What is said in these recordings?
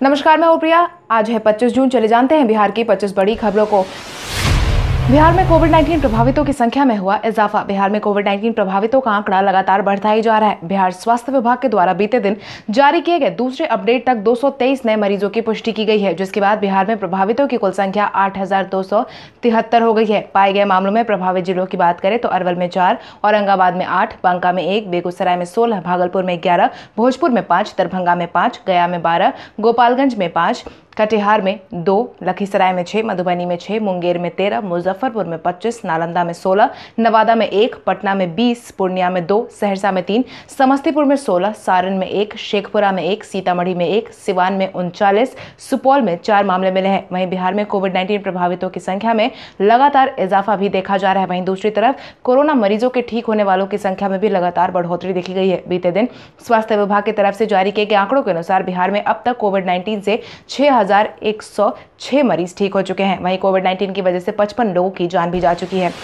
नमस्कार, मैं हूं प्रिया। आज है 25 जून। चले जानते हैं बिहार की 25 बड़ी खबरों को। बिहार में कोविड-19 प्रभावितों की संख्या में हुआ इजाफा। बिहार में कोविड-19 प्रभावितों का आंकड़ा लगातार बढ़ता ही जा रहा है। बिहार स्वास्थ्य विभाग के द्वारा बीते दिन जारी किए गए दूसरे अपडेट तक 223 नए मरीजों की पुष्टि की गई है, जिसके बाद बिहार में प्रभावितों की कुल संख्या 8,273 हो गई है। पाए गए मामलों में प्रभावित जिलों की बात करें तो अरवल में 4, औरंगाबाद में 8, बांका में 1, बेगूसराय में 16, भागलपुर में 11, भोजपुर में 5, दरभंगा में 5, गया में 12, गोपालगंज में 5, कटिहार में 2, लखीसराय में 6, मधुबनी में 6, मुंगेर में 13, मुजफ्फरपुर में 25, नालंदा में 16, नवादा में 1, पटना में 20, पूर्णिया में 2, सहरसा में 3, समस्तीपुर में 16, सारण में 1, शेखपुरा में 1, सीतामढ़ी में 1, सिवान में 39, सुपौल में 4 मामले मिले हैं। वहीं बिहार में कोविड-19 प्रभावितों की संख्या में लगातार इजाफा भी देखा जा रहा है। वहीं दूसरी तरफ कोरोना मरीजों के ठीक होने वालों की संख्या में भी लगातार बढ़ोतरी देखी गई है। बीते दिन स्वास्थ्य विभाग की तरफ से जारी किए गए आंकड़ों के अनुसार बिहार में अब तक कोविड-19 से 6,106 मरीज ठीक हो चुके हैं। वहीं कोविड-19 की वजह से 55 लोगों की जान भी जा चुकी है।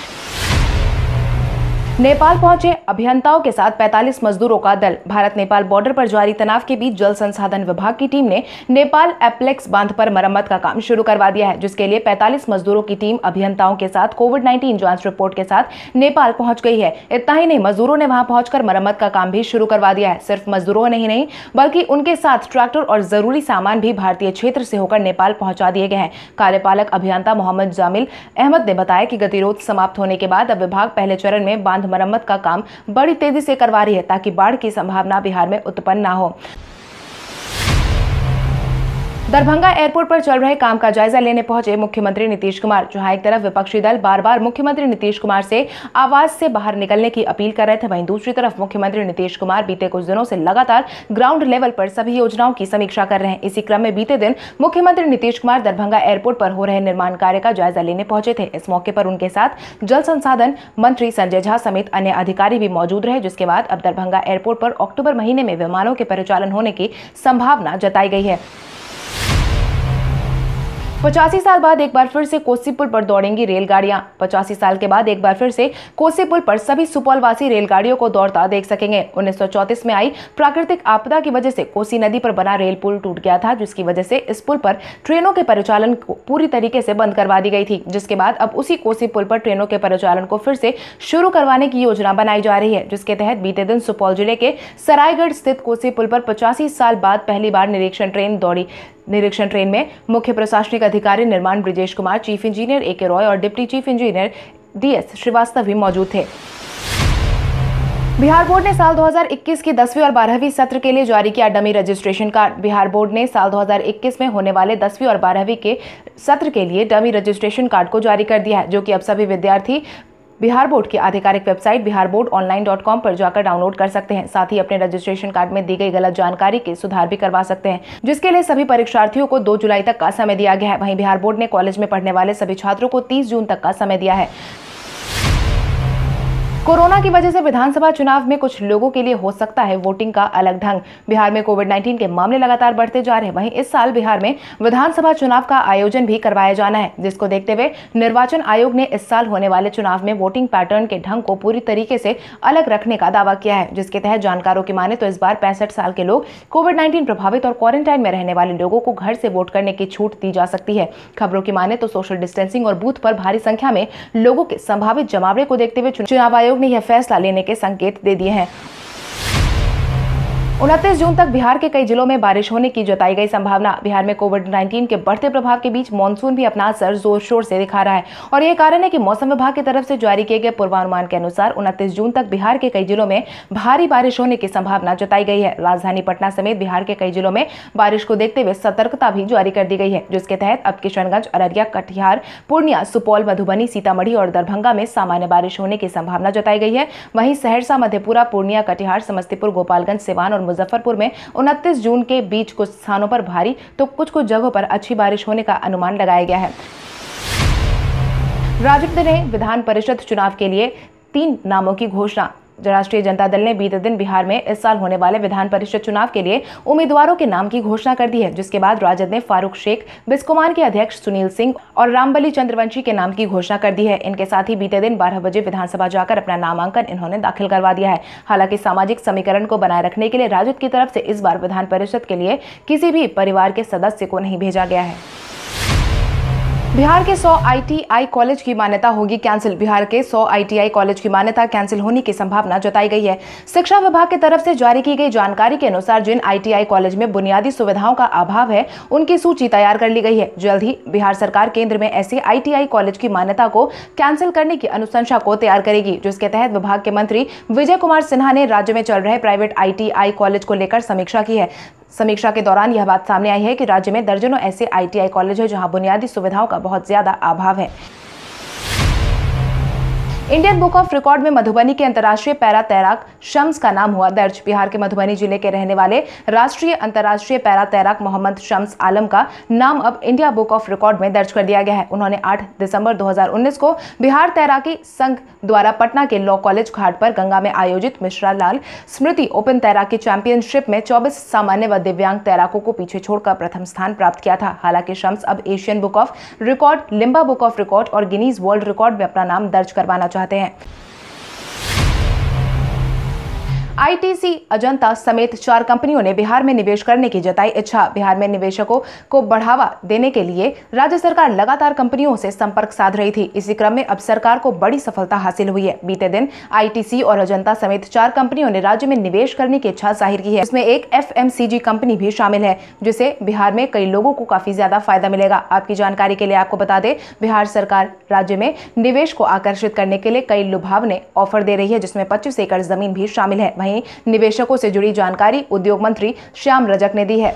नेपाल पहुंचे अभियंताओं के साथ 45 मजदूरों का दल। भारत नेपाल बॉर्डर पर जारी तनाव के बीच जल संसाधन विभाग की टीम ने नेपाल एप्लेक्स बांध पर मरम्मत का काम शुरू करवा दिया है, जिसके लिए 45 मजदूरों की टीम अभियंताओं के साथ कोविड-19 जांच रिपोर्ट के साथ नेपाल पहुंच गई है। इतना ही नहीं, मजदूरों ने वहां पहुंचकर मरम्मत का काम भी शुरू करवा दिया है। सिर्फ मजदूरों ने ही नहीं बल्कि उनके साथ ट्रैक्टर और जरूरी सामान भी भारतीय क्षेत्र से होकर नेपाल पहुंचा दिए गए हैं। कार्यपालक अभियंता मोहम्मद जामिल अहमद ने बताया कि गतिरोध समाप्त होने के बाद अब विभाग पहले चरण में बांध मरम्मत का काम बड़ी तेजी से करवा रही है, ताकि बाढ़ की संभावना बिहार में उत्पन्न ना हो। दरभंगा एयरपोर्ट पर चल रहे काम का जायजा लेने पहुंचे मुख्यमंत्री नीतीश कुमार। जहां एक तरफ विपक्षी दल बार बार मुख्यमंत्री नीतीश कुमार से आवाज से बाहर निकलने की अपील कर रहे थे, वहीं दूसरी तरफ मुख्यमंत्री नीतीश कुमार बीते कुछ दिनों से लगातार ग्राउंड लेवल पर सभी योजनाओं की समीक्षा कर रहे हैं। इसी क्रम में बीते दिन मुख्यमंत्री नीतीश कुमार दरभंगा एयरपोर्ट पर हो रहे निर्माण कार्य का जायजा लेने पहुंचे थे। इस मौके पर उनके साथ जल संसाधन मंत्री संजय झा समेत अन्य अधिकारी भी मौजूद रहे, जिसके बाद अब दरभंगा एयरपोर्ट पर अक्टूबर महीने में विमानों के परिचालन होने की संभावना जताई गई है। 85 साल बाद एक बार फिर से कोसी पुल पर दौड़ेंगी रेलगाड़ियां। 85 साल के बाद एक बार फिर से कोसी पुल पर सभी सुपौलवासी रेलगाड़ियों को दौड़ता देख सकेंगे। 1934 में आई प्राकृतिक आपदा की वजह से कोसी नदी पर बना रेल पुल टूट गया था, जिसकी वजह से इस पुल पर ट्रेनों के परिचालन को पूरी तरीके से बंद करवा दी गई थी। जिसके बाद अब उसी कोसी पुल पर ट्रेनों के परिचालन को फिर से शुरू करवाने की योजना बनाई जा रही है, जिसके तहत बीते दिन सुपौल जिले के सरायगढ़ स्थित कोसी पुल पर 85 साल बाद पहली बार निरीक्षण ट्रेन दौड़ी। निरीक्षण ट्रेन में मुख्य प्रशासनिक अधिकारी निर्माण Brijesh Kumar, chief engineer A K. Roy और deputy chief engineer D S. Srivastava भी मौजूद थे। बिहार बोर्ड ने साल 2021 की 10वीं और 12वीं सत्र के लिए जारी किया dummy registration card. Bihar board ने साल 2021 में होने वाले 10वीं और 12वीं के सत्र के लिए डमी रजिस्ट्रेशन कार्ड को जारी कर दिया है, जो कि अब सभी विद्यार्थी बिहार बोर्ड की आधिकारिक वेबसाइट biharboardonline.com पर जाकर डाउनलोड कर सकते हैं। साथ ही अपने रजिस्ट्रेशन कार्ड में दी गई गलत जानकारी के सुधार भी करवा सकते हैं, जिसके लिए सभी परीक्षार्थियों को 2 जुलाई तक का समय दिया गया है। वहीं बिहार बोर्ड ने कॉलेज में पढ़ने वाले सभी छात्रों को 30 जून तक का समय दिया है। कोरोना की वजह से विधानसभा चुनाव में कुछ लोगों के लिए हो सकता है वोटिंग का अलग ढंग। बिहार में कोविड-19 के मामले लगातार बढ़ते जा रहे हैं। वहीं इस साल बिहार में विधानसभा चुनाव का आयोजन भी करवाया जाना है, जिसको देखते हुए निर्वाचन आयोग ने इस साल होने वाले चुनाव में वोटिंग पैटर्न के ढंग को पूरी तरीके से अलग रखने का दावा किया है। जिसके तहत जानकारों की माने तो इस बार 65 साल के लोग, कोविड-19 प्रभावित और क्वारंटाइन में रहने वाले लोगों को घर से वोट करने की छूट दी जा सकती है। खबरों की माने तो सोशल डिस्टेंसिंग और बूथ पर भारी संख्या में लोगों के संभावित जमावड़े को देखते हुए चुनाव आयोग ने यह फैसला लेने के संकेत दे दिए हैं। 29 जून तक बिहार के कई जिलों में बारिश होने की जताई गई संभावना। बिहार में कोविड-19 के बढ़ते प्रभाव के बीच मानसून भी अपना असर जोर शोर से दिखा रहा है और यही कारण है कि मौसम विभाग की तरफ से जारी किए गए पूर्वानुमान के अनुसार 29 जून तक बिहार के कई जिलों में भारी बारिश होने की संभावना जताई गई है। राजधानी पटना समेत बिहार के कई जिलों में बारिश को देखते हुए सतर्कता भी जारी कर दी गई है, जिसके तहत अब किशनगंज, अररिया, कटिहार, पूर्णिया, सुपौल, मधुबनी, सीतामढ़ी और दरभंगा में सामान्य बारिश होने की संभावना जताई गई है। वहीं सहरसा, मधेपुरा, पूर्णिया, कटिहार, समस्तीपुर, गोपालगंज, सिवान और मुजफ्फरपुर में 29 जून के बीच कुछ स्थानों पर भारी तो कुछ जगहों पर अच्छी बारिश होने का अनुमान लगाया गया है। राजद ने विधान परिषद चुनाव के लिए 3 नामों की घोषणा राष्ट्रीय जनता दल ने बीते दिन बिहार में इस साल होने वाले विधान परिषद चुनाव के लिए उम्मीदवारों के नाम की घोषणा कर दी है, जिसके बाद राजद ने फारूक शेख, बिस्कोमान के अध्यक्ष सुनील सिंह और रामबली चंद्रवंशी के नाम की घोषणा कर दी है। इनके साथ ही बीते दिन 12 बजे विधानसभा जाकर अपना नामांकन इन्होंने दाखिल करवा दिया है। हालांकि सामाजिक समीकरण को बनाए रखने के लिए राजद की तरफ से इस बार विधान परिषद के लिए किसी भी परिवार के सदस्य को नहीं भेजा गया है। बिहार के 100 ITI कॉलेज की मान्यता होगी कैंसिल। बिहार के 100 ITI कॉलेज की मान्यता कैंसिल होने की संभावना जताई गई है। शिक्षा विभाग की तरफ से जारी की गई जानकारी के अनुसार जिन ITI कॉलेज में बुनियादी सुविधाओं का अभाव है, उनकी सूची तैयार कर ली गई है। जल्द ही बिहार सरकार केंद्र में ऐसे ITI कॉलेज की मान्यता को कैंसिल करने की अनुशंसा को तैयार करेगी, जिसके तहत विभाग के मंत्री विजय कुमार सिन्हा ने राज्य में चल रहे प्राइवेट ITI कॉलेज को लेकर समीक्षा की है। समीक्षा के दौरान यह बात सामने आई है कि राज्य में दर्जनों ऐसे ITI कॉलेज हैं जहां बुनियादी सुविधाओं का बहुत ज्यादा अभाव है। इंडियन बुक ऑफ रिकॉर्ड में मधुबनी के अंतर्राष्ट्रीय पैरा तैराक शम्स का नाम हुआ दर्ज। बिहार के मधुबनी जिले के रहने वाले राष्ट्रीय अंतर्राष्ट्रीय पैरा तैराक मोहम्मद शम्स आलम का नाम अब इंडिया बुक ऑफ रिकॉर्ड में दर्ज कर दिया गया है। उन्होंने 8 दिसंबर 2019 को बिहार तैराकी संघ द्वारा पटना के लॉ कॉलेज घाट पर गंगा में आयोजित मिश्रा लाल स्मृति ओपन तैराकी चैंपियनशिप में 24 सामान्य व दिव्यांग तैराकों को पीछे छोड़कर प्रथम स्थान प्राप्त किया था। हालांकि शम्स अब Asian book of record, Limca book of record और गिनीज वर्ल्ड रिकॉर्ड में अपना नाम दर्ज करवाना चाहते हैं। ITC, अजंता समेत 4 कंपनियों ने बिहार में निवेश करने की जताई इच्छा। बिहार में निवेशकों को बढ़ावा देने के लिए राज्य सरकार लगातार कंपनियों से संपर्क साध रही थी। इसी क्रम में अब सरकार को बड़ी सफलता हासिल हुई है। बीते दिन ITC और अजंता समेत 4 कंपनियों ने राज्य में निवेश करने की इच्छा जाहिर की है। इसमें एक FMCG कंपनी भी शामिल है, जिससे बिहार में कई लोगों को काफी ज्यादा फायदा मिलेगा। आपकी जानकारी के लिए आपको बता दें, बिहार सरकार राज्य में निवेश को आकर्षित करने के लिए कई लुभावने ऑफर दे रही है, जिसमें 25 एकड़ जमीन भी शामिल है। निवेशकों से जुड़ी जानकारी उद्योग मंत्री श्याम रजक ने दी है।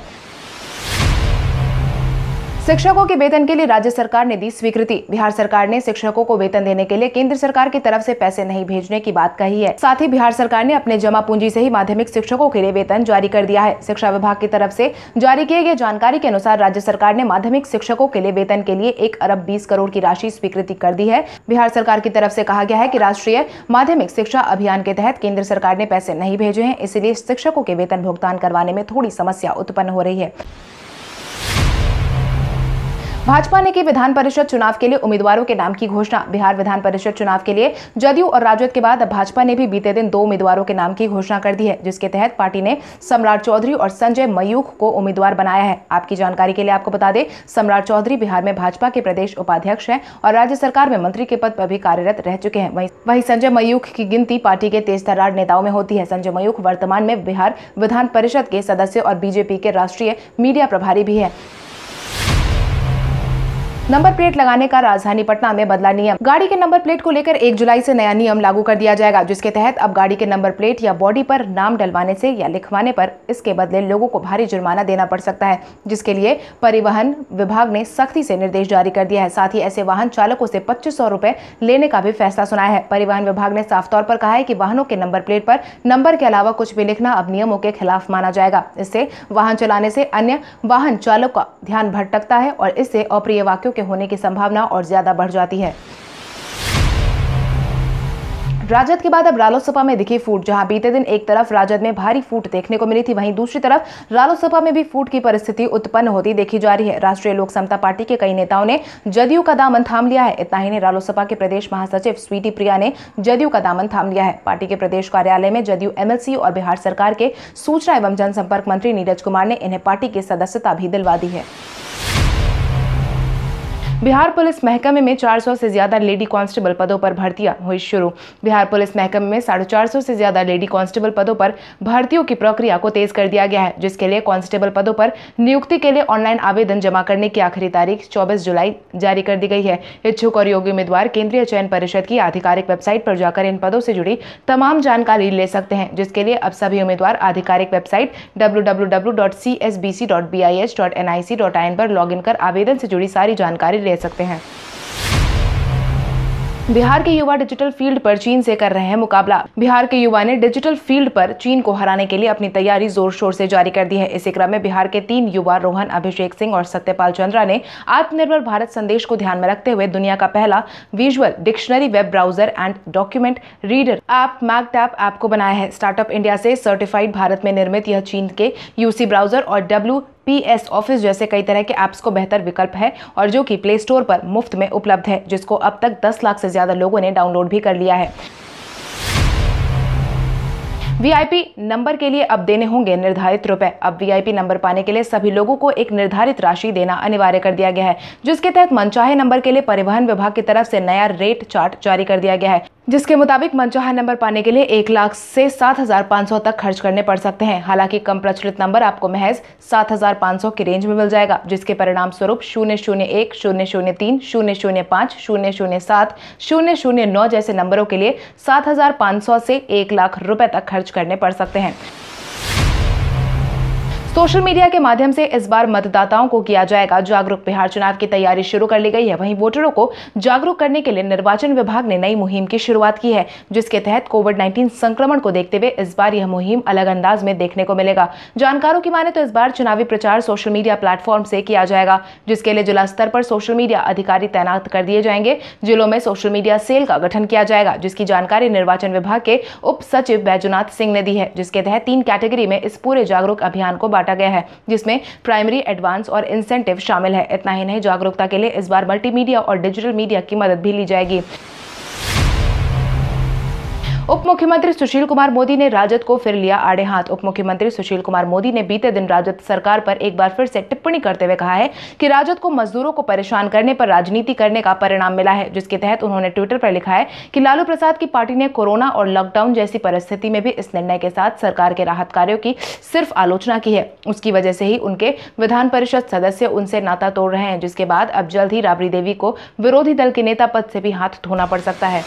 शिक्षकों के वेतन के लिए राज्य सरकार ने दी स्वीकृति। बिहार सरकार ने शिक्षकों को वेतन देने के लिए केंद्र सरकार की तरफ से पैसे नहीं भेजने की बात कही है। साथ ही बिहार सरकार ने अपने जमा पूंजी से ही माध्यमिक शिक्षकों के लिए वेतन जारी कर दिया है। शिक्षा विभाग की तरफ से जारी किए गए जानकारी के अनुसार राज्य सरकार ने माध्यमिक शिक्षकों के लिए वेतन के लिए 1 अरब 20 करोड़ की राशि स्वीकृति कर दी है। बिहार सरकार की तरफ से कहा गया है कि राष्ट्रीय माध्यमिक शिक्षा अभियान के तहत केंद्र सरकार ने पैसे नहीं भेजे हैं, इसलिए शिक्षकों के वेतन भुगतान करवाने में थोड़ी समस्या उत्पन्न हो रही है। भाजपा ने की विधान परिषद चुनाव के लिए उम्मीदवारों के नाम की घोषणा। बिहार विधान परिषद चुनाव के लिए जदयू और राजद के बाद अब भाजपा ने भी बीते दिन 2 उम्मीदवारों के नाम की घोषणा कर दी है, जिसके तहत पार्टी ने सम्राट चौधरी और संजय मयूख को उम्मीदवार बनाया है। आपकी जानकारी के लिए आपको बता दें, सम्राट चौधरी बिहार में भाजपा के प्रदेश उपाध्यक्ष हैं और राज्य सरकार में मंत्री के पद पर भी कार्यरत रह चुके हैं। वहीं संजय मयूख की गिनती पार्टी के तेज तर्रार नेताओं में होती है। संजय मयूख वर्तमान में बिहार विधान परिषद के सदस्य और बीजेपी के राष्ट्रीय मीडिया प्रभारी भी है। नंबर प्लेट लगाने का राजधानी पटना में बदला नियम। गाड़ी के नंबर प्लेट को लेकर 1 जुलाई से नया नियम लागू कर दिया जाएगा, जिसके तहत अब गाड़ी के नंबर प्लेट या बॉडी पर नाम डलवाने से या लिखवाने पर इसके बदले लोगों को भारी जुर्माना देना पड़ सकता है, जिसके लिए परिवहन विभाग ने सख्ती से निर्देश जारी कर दिया है। साथ ही ऐसे वाहन चालकों से 2500 रुपए लेने का भी फैसला सुनाया है। परिवहन विभाग ने साफ तौर पर कहा है कि वाहनों के नंबर प्लेट पर नंबर के अलावा कुछ भी लिखना अब नियमों के खिलाफ माना जाएगा। इससे वाहन चलाने से अन्य वाहन चालक का ध्यान भटकता है और इससे अप्रिय वाक्यों के होने की संभावना और ज्यादा बढ़ जाती है। राजद के बाद अब रालोसपा में दिखी फूट। जहां बीते दिन एक तरफ राजद में भारी फूट देखने को मिली थी, वहीं दूसरी तरफ रालोसपा में भी फूट की परिस्थिति उत्पन्न होती देखी जा रही है। राष्ट्रीय लोक समता पार्टी के कई नेताओं ने जदयू का दामन थाम लिया है। इतना ही नहीं, रालोसपा के प्रदेश महासचिव स्वीटी प्रिया ने जदयू का दामन थाम लिया है। पार्टी के प्रदेश कार्यालय में जदयू MLC और बिहार सरकार के सूचना एवं जनसंपर्क मंत्री नीरज कुमार ने इन्हें पार्टी की सदस्यता भी दिलवा दी है। बिहार पुलिस महकमे में 400 से ज्यादा लेडी कांस्टेबल पदों पर भर्तियां हुई शुरू। बिहार पुलिस महकमे में 450 से ज्यादा लेडी कांस्टेबल पदों पर भर्तियों की प्रक्रिया को तेज कर दिया गया है, जिसके लिए कांस्टेबल पदों पर नियुक्ति के लिए ऑनलाइन आवेदन जमा करने की आखिरी तारीख 24 जुलाई जारी कर दी गई है। इच्छुक और योग्य उम्मीदवार केंद्रीय चयन परिषद की आधिकारिक वेबसाइट पर जाकर इन पदों से जुड़ी तमाम जानकारी ले सकते हैं, जिसके लिए अब सभी उम्मीदवार आधिकारिक वेबसाइट www.csbc.bis.nic.in पर लॉगिन कर आवेदन से जुड़ी सारी जानकारी ले सकते हैं। बिहार के युवा डिजिटल फील्ड पर चीन से कर रहे हैं मुकाबला। बिहार के युवा ने डिजिटल फील्ड पर चीन को हराने के लिए अपनी तैयारी जोर शोर से जारी कर दी है। इसी क्रम में बिहार के 3 युवा रोहन, अभिषेक सिंह और सत्यपाल चंद्रा ने आत्मनिर्भर भारत संदेश को ध्यान में रखते हुए दुनिया का पहला visual dictionary web browser and document reader app Magtap app को बनाया है। स्टार्टअप इंडिया से सर्टिफाइड भारत में निर्मित यह चीन के यूसी ब्राउजर और WPS ऑफिस जैसे कई तरह के ऐप्स को बेहतर विकल्प है और जो कि प्ले स्टोर पर मुफ्त में उपलब्ध है, जिसको अब तक 10 लाख से ज्यादा लोगों ने डाउनलोड भी कर लिया है। VIP नंबर के लिए अब देने होंगे निर्धारित रुपए। अब VIP नंबर पाने के लिए सभी लोगों को एक निर्धारित राशि देना अनिवार्य कर दिया गया है, जिसके तहत मनचाहे नंबर के लिए परिवहन विभाग की तरफ से नया रेट चार्ट जारी कर दिया गया है, जिसके मुताबिक मनचाहा नंबर पाने के लिए 1 लाख से 7,500 तक खर्च करने पड़ सकते हैं। हालांकि कम प्रचलित नंबर आपको महज 7,500 की रेंज में मिल जाएगा, जिसके परिणाम स्वरूप 001, 003, 005, 007, 009 जैसे नंबरों के लिए 7,500 से 1 लाख रुपए तक खर्च करने पड़ सकते हैं। सोशल मीडिया के माध्यम से इस बार मतदाताओं को किया जाएगा जागरूक। बिहार चुनाव की तैयारी शुरू कर ली गई है। वहीं वोटरों को जागरूक करने के लिए निर्वाचन विभाग ने नई मुहिम की शुरुआत की है, जिसके तहत कोविड-19 संक्रमण को देखते हुए इस बार यह मुहिम अलग अंदाज में देखने को मिलेगा। जानकारों की माने तो इस बार चुनावी प्रचार सोशल मीडिया प्लेटफॉर्म से किया जाएगा, जिसके लिए जिला स्तर पर सोशल मीडिया अधिकारी तैनात कर दिए जाएंगे। जिलों में सोशल मीडिया सेल का गठन किया जाएगा, जिसकी जानकारी निर्वाचन विभाग के उप सचिव बैजूनाथ सिंह ने दी है, जिसके तहत 3 कैटेगरी में इस पूरे जागरूक अभियान को बांटा गया है, जिसमें प्राइमरी, एडवांस और इंसेंटिव शामिल है। इतना ही नहीं, जागरूकता के लिए इस बार मल्टीमीडिया और डिजिटल मीडिया की मदद भी ली जाएगी। उप मुख्यमंत्री सुशील कुमार मोदी ने राजद को फिर लिया आड़े हाथ। उप मुख्यमंत्री सुशील कुमार मोदी ने बीते दिन राजद सरकार पर एक बार फिर से टिप्पणी करते हुए कहा है कि राजद को मजदूरों को परेशान करने पर राजनीति करने का परिणाम मिला है, जिसके तहत उन्होंने ट्विटर पर लिखा है कि लालू प्रसाद की पार्टी ने कोरोना और लॉकडाउन जैसी परिस्थिति में भी इस निर्णय के साथ सरकार के राहत कार्यों की सिर्फ आलोचना की है। उसकी वजह से ही उनके विधान परिषद सदस्य उनसे नाता तोड़ रहे हैं, जिसके बाद अब जल्द ही राबड़ी देवी को विरोधी दल के नेता पद से भी हाथ धोना पड़ सकता है।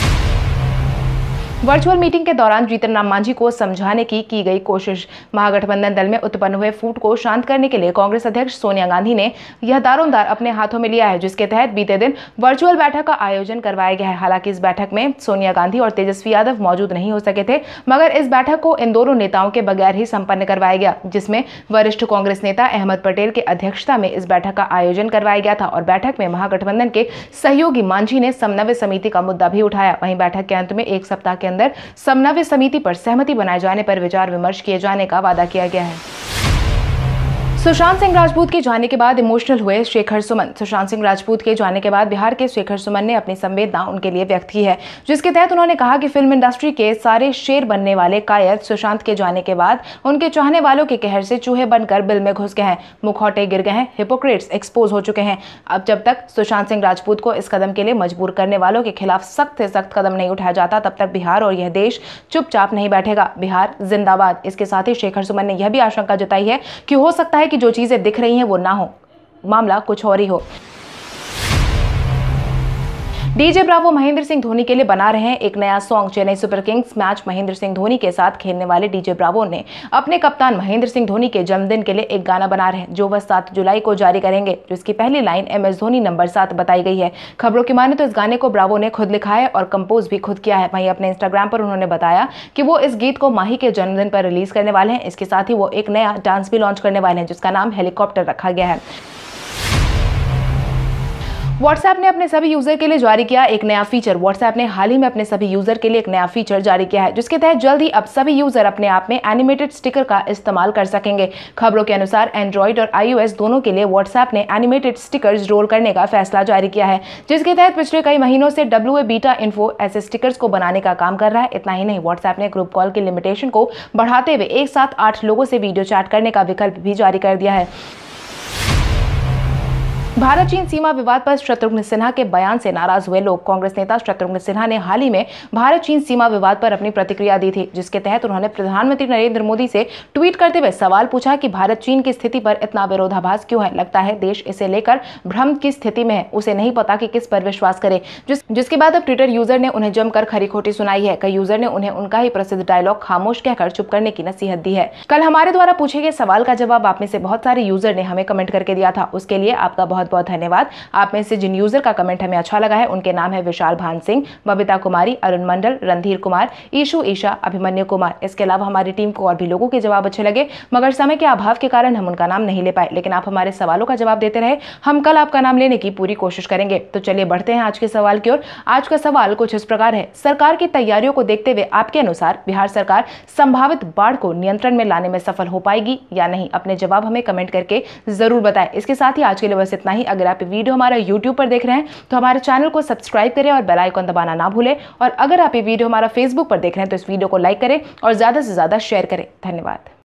वर्चुअल मीटिंग के दौरान जीतन राम मांझी को समझाने की गई कोशिश। महागठबंधन दल में उत्पन्न हुए फूट को शांत करने के लिए कांग्रेस अध्यक्ष सोनिया गांधी ने यह दारोमदार अपने हाथों में लिया है, जिसके तहत बीते दिन वर्चुअल बैठक का आयोजन करवाया गया है। हालांकि इस बैठक में सोनिया गांधी और तेजस्वी यादव मौजूद नहीं हो सके थे, मगर इस बैठक को इन दोनों नेताओं के बगैर ही संपन्न करवाया गया, जिसमें वरिष्ठ कांग्रेस नेता अहमद पटेल की अध्यक्षता में इस बैठक का आयोजन करवाया गया था। और बैठक में महागठबंधन के सहयोगी मांझी ने समन्वय समिति का मुद्दा भी उठाया। वहीं बैठक के अंत में 1 सप्ताह के अंदर समन्वय समिति पर सहमति बनाए जाने पर विचार विमर्श किए जाने का वादा किया गया है। सुशांत सिंह राजपूत के जाने के बाद इमोशनल हुए शेखर सुमन। सुशांत सिंह राजपूत के जाने के बाद बिहार के शेखर सुमन ने अपनी संवेदना उनके लिए व्यक्त की है, जिसके तहत उन्होंने कहा कि फिल्म इंडस्ट्री के सारे शेर बनने वाले कायर सुशांत के जाने के बाद उनके चाहने वालों के कहर से चूहे बनकर बिल में घुस गए हैं, मुखौटे गिर गए हैं, हिपोक्रेट्स एक्सपोज हो चुके हैं। अब जब तक सुशांत सिंह राजपूत को इस कदम के लिए मजबूर करने वालों के खिलाफ सख्त से सख्त कदम नहीं उठाया जाता, तब तक बिहार और यह देश चुपचाप नहीं बैठेगा। बिहार जिंदाबाद। इसके साथ ही शेखर सुमन ने यह भी आशंका जताई है कि हो सकता है कि जो चीजें दिख रही हैं वो ना हो, मामला कुछ और ही हो। डीजे ब्रावो महेंद्र सिंह धोनी के लिए बना रहे हैं एक नया song. Chennai super kings match Mahendra Singh Dhoni के साथ खेलने वाले डीजे ब्रावो ने अपने कप्तान महेंद्र सिंह धोनी के जन्मदिन के लिए एक गाना बना रहे हैं, जो वह 7 जुलाई को जारी करेंगे, जिसकी पहली लाइन MS धोनी नंबर 7 बताई गई है। खबरों की माने तो इस गाने को ब्रावो ने खुद लिखा है और कंपोज भी खुद किया है। वहीं अपने इंस्टाग्राम पर उन्होंने बताया कि वो इस गीत को माही के जन्मदिन पर रिलीज करने वाले हैं। इसके साथ ही वो एक नया डांस भी लॉन्च करने वाले हैं, जिसका नाम हेलीकॉप्टर रखा गया है। व्हाट्सएप ने अपने सभी यूजर के लिए जारी किया एक नया फीचर। व्हाट्सएप ने हाल ही में अपने सभी यूजर के लिए एक नया फीचर जारी किया है, जिसके तहत जल्द ही अब सभी यूजर अपने आप में एनिमेटेड स्टिकर का इस्तेमाल कर सकेंगे। खबरों के अनुसार एंड्रॉइड और iOS दोनों के लिए व्हाट्सएप ने एनिमेटेड स्टिकर्स रोल करने का फैसला जारी किया है, जिसके तहत पिछले कई महीनों से WA बीटा इन्फो ऐसे स्टिकर्स को बनाने का काम कर रहा है। इतना ही नहीं, व्हाट्सएप ने ग्रुप कॉल की लिमिटेशन को बढ़ाते हुए एक साथ 8 लोगों से वीडियो चैट करने का विकल्प भी जारी कर दिया है। भारत चीन सीमा विवाद पर शत्रुघ्न सिन्हा के बयान से नाराज हुए लोग। कांग्रेस नेता शत्रुघ्न सिन्हा ने हाल ही में भारत चीन सीमा विवाद पर अपनी प्रतिक्रिया दी थी, जिसके तहत उन्होंने प्रधानमंत्री नरेंद्र मोदी से ट्वीट करते हुए सवाल पूछा कि भारत चीन की स्थिति पर इतना विरोधाभास क्यों है। लगता है देश इसे लेकर भ्रम की स्थिति में है, उसे नहीं पता कि किस पर विश्वास करे। जिसके बाद अब ट्विटर यूजर ने उन्हें जमकर खरी खोटी सुनाई है। कई यूजर ने उन्हें उनका ही प्रसिद्ध डायलॉग खामोश कहकर चुप करने की नसीहत दी है। कल हमारे द्वारा पूछे गए सवाल का जवाब आप में से बहुत सारे यूजर ने हमें कमेंट करके दिया था, उसके लिए आपका बहुत बहुत बहुत धन्यवाद। आप में से जिन यूजर का कमेंट हमें अच्छा लगा है उनके नाम है विशाल भान सिंह, बबीता कुमारी, अरुण मंडल, रणधीर कुमार, ईशु ईशा, अभिमन्यु कुमार। इसके अलावा हमारी टीम को और भी लोगों के जवाब अच्छे लगे, मगर समय के अभाव के कारण हम उनका नाम नहीं ले पाए, लेकिन आप हमारे सवालों का जवाब देते रहे। हम कल आपका नाम लेने की पूरी कोशिश करेंगे। तो चलिए बढ़ते हैं आज के सवाल की ओर। आज का सवाल कुछ इस प्रकार है, सरकार की तैयारियों को देखते हुए आपके अनुसार बिहार सरकार संभावित बाढ़ को नियंत्रण में लाने में सफल हो पाएगी या नहीं? अपने जवाब हमें कमेंट करके जरूर बताएं। इसके साथ ही आज के लिए बस इतना ही। अगर आप वीडियो हमारा यूट्यूब पर देख रहे हैं तो हमारे चैनल को सब्सक्राइब करें और बेल आइकन दबाना ना भूलें। और अगर आप ये वीडियो हमारा फेसबुक पर देख रहे हैं तो इस वीडियो को लाइक करें और ज्यादा से ज्यादा शेयर करें। धन्यवाद।